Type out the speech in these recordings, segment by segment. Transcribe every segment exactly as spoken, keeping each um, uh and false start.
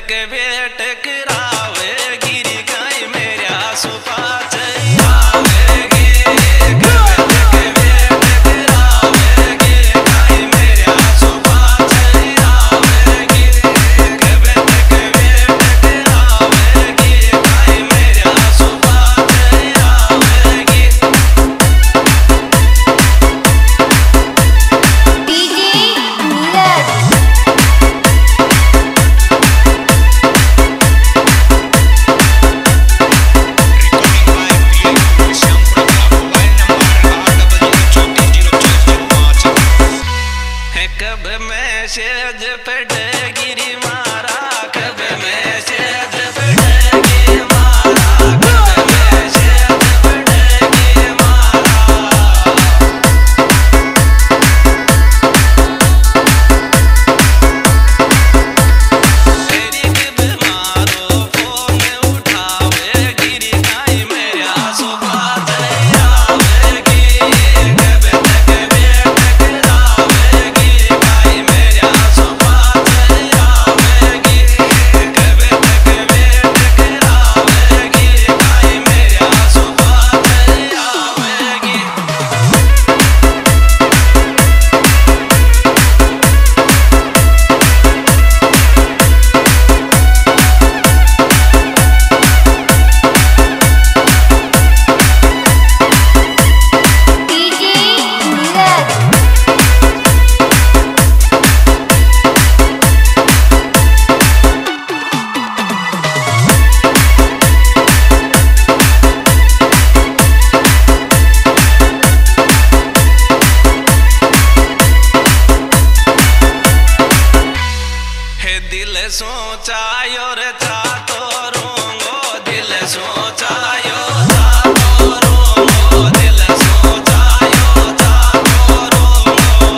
के बेट करावे गिरी गाय मेरा सुपा मैसेज पढ़े गिरी मारा कब मैसेज पढ़े गिरी मारा कब मैसेज पढ़े गिरी मारा तेरी कब मारो फोन उठावे गिरी गाय मेरा सुबह जावेगी कब तक वेट करावेगी गाय मेरा सुबह जावेगी कब तक वेट करावेगी गाय मेरा सुबह जावेगी। दिल सोचा और था तो रोंगो दिल सोचा यो था तो रोंगो दिल सोचा यो था तो रोंगो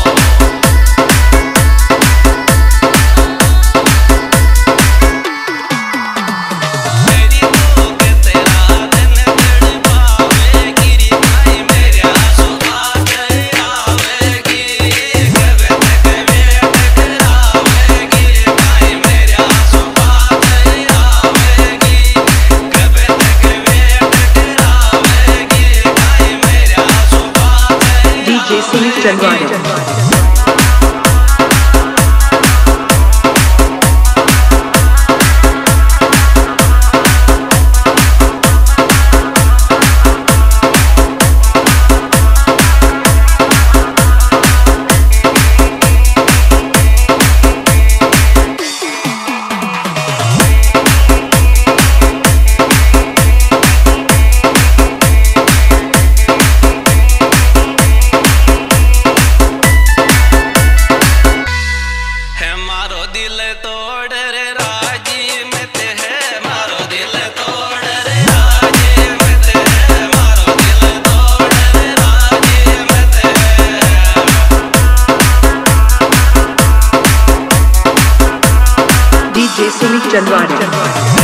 तेरी भूख तेरा दिन तड़पावे गिरी गाय मेरा सुबह जावेगी कब तक वेट करावेगी गाय मेरा सुबह जावेगी कब तक वेट करावेगी गाय मेरा सुबह D J Sumit Chandwada. दिल तोड़ रे राजी में ते है मारो दिल तोड़ रे राजी में ते है मारो दिल तोड़ रे राजी में ते है D J Sumit Chandwada.